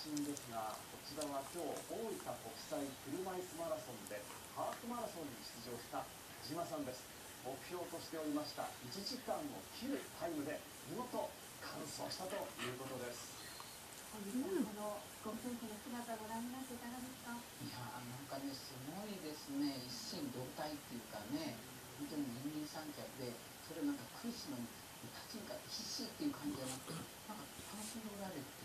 真ですが、こちらは今日大分国際車椅子マラソンでハーフマラソンに出場した田島さんです。目標としておりました1時間を切るタイムで見事完走したということです。 このご夫婦の姿をご覧になっていかがですか？ いやー、なんかね、すごいですね。一心同体っていうかね、本当に二人三脚で、それをなんか苦しのに立ち向かって必死っていう感じじゃなくて、なんか楽しんでおられる。